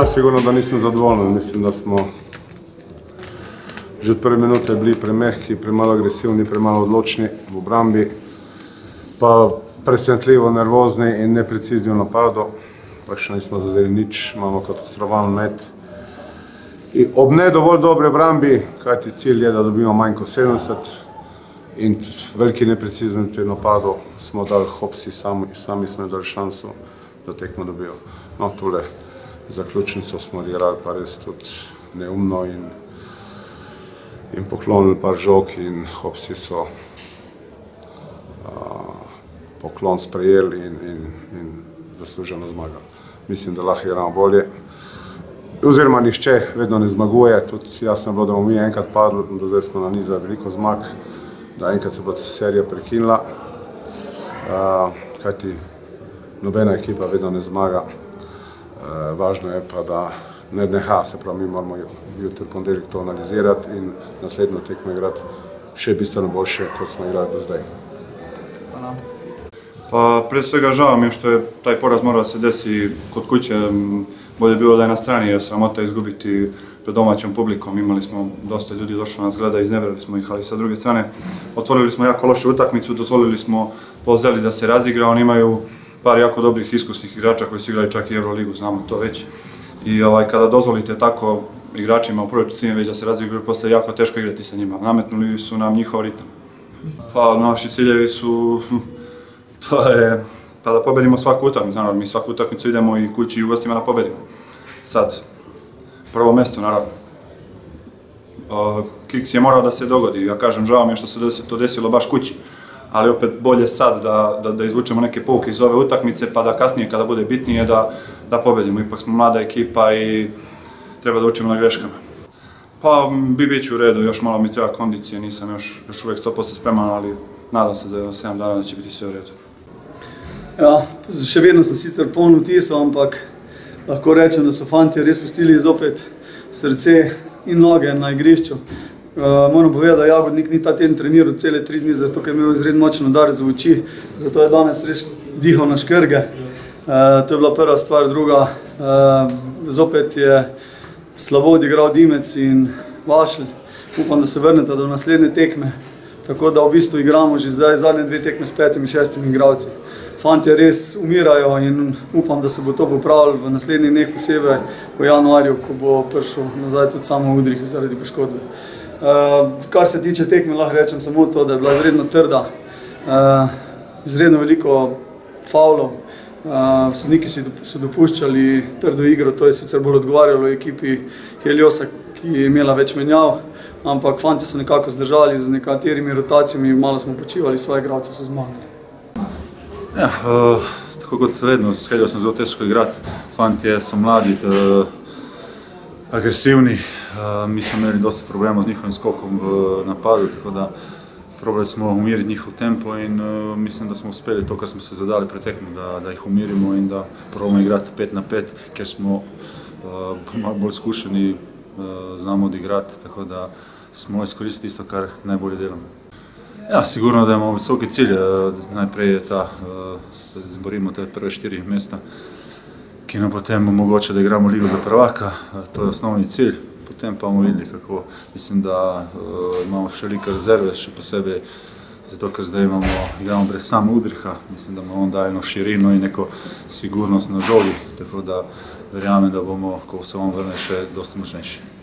sigurno da nisem zadovoljen. Mislim, da smo že od prve minute bili premehki, premalo agresivni, premalo odločni v obrambi, pa presenetljivo nervozni in neprecizni v napadu. Še nismo zadeli nič, imamo katastrofalen met. Ob ne dovolj dobri obrambi, kajti cilj je, da dobimo manj kot 70 in veliki nepreciznosti v napadu smo dali hopsi, sami smo dali šanso, da tekmo dobijo. No, tule zaključnico smo odigrali pa res tudi neumno in poklonili par žog in hopsi so poklon sprejeli in zasluženo zmagali. Mislim, da lahko igramo bolje. Oziroma nišče vedno ne zmaguje, tudi jasno je bilo, da bomo mi enkrat padli, do zdaj smo nanizali veliko zmag, da enkrat se bo serija prekinila, kajti nobena ekipa vedno ne zmaga. Važno je pa, da ne neha, se pravi, mi moramo jutri v ponedeljek to analizirati in naslednjo tekmo igrati še bistveno boljše, kot smo igrali do zdaj. Pa prije svega žao mi je što je taj poraz morao se desi kod kuće, bolje bilo da je na strani jer sramota izgubiti pred domaćom publikom, imali smo dosta ljudi došlo nas gleda, izneverili smo ih, ali sa druge strane otvorili smo jako lošu utakmicu, dozvolili smo Polzeli da se razigra, oni imaju par jako dobrih iskusnih igrača koji su igrali čak i Euroligu, znamo to već. I kada dozvolite tako igračima u prvoj četvrtini već da se razigraju, posle je jako teško igrati sa njima, nametnuli su nam njihov ritam. Pa naši ciljevi su to je pa da pobedimo svaku utakmicu, naravno, mi svaku utakmicu idemo i kući i u gostima da pobedimo. Sad, prvo mesto, naravno. Kiks je morao da se dogodi, ja kažem, žao mi je što se to desilo baš kući, ali opet bolje sad da izvučemo neke pouke iz ove utakmice, pa da kasnije kada bude bitnije da pobedimo. Ipak smo mlada ekipa i treba da učimo na greškama. Pa bit ću u redu, još malo mi treba kondicije, nisam još uvijek 100% spreman, ali nadam se za 7 dana da će biti sve u redu. Ja, še vedno sem sicer poln vtisov, ampak lahko rečem, da so fantje res pustili zopet srce in noge na igrišču. Moram povedati, da Jagodnik ni ta teden treniral cele 3 dni, zato ker je imel izredno močen udar za oči, zato je danes res dihal na škrge. To je bila prva stvar, druga, zopet je slabo odigral Dimec in Vašelj. Upam, da se vrneta do naslednje tekme, tako da v bistvu igramo že zdaj zadnje 2 tekme s 5-6 igralci. Fantje res umirajo in upam, da se bo to popravilo v naslednjih dneh, posebej v januarju, ko bo prišel nazaj tudi samo Udrih zaradi poškodbe. Kar se tiče tekme, lahko rečem samo to, da je bila izredno trda, izredno veliko faulov. Sodniki so dopuščali trdo igro, to je sicer bolj odgovarjalo ekipi Heliosa, ki je imela več menjav, ampak fantje so nekako zdržali z nekaterimi rotacijami, malo smo počivali, svoje igralce so zmagali. Ja, tako kot vedno, s Heliosom zelo teško igrati. Fantje so mladi, agresivni, mi smo imeli dosta problema z njihovim skokom v napadu, tako da probali smo umiriti njihov tempo in mislim, da smo uspeli to, kar smo se zadali pred tekmo, da jih umirimo in da probamo igrati 5 na 5, ker smo malo bolj skušeni, znamo odigrati, tako da smo iskoristili isto, kar najbolje delamo. Ja, sigurno da imamo visoke cilje, najprej je ta, da izborimo te prve 4 mesta, ki nam potem omogoča, da igramo ligo za prvaka, to je osnovni cilj. Potem pa bomo videli kako, mislim da imamo še velike rezerve, še posebej zato, ker zdaj igramo brez samo Udriha, mislim da on daje eno širino in neko sigurnost na žogi, tako da verjamem, da bomo, ko se on vrne, še dosta močnejši.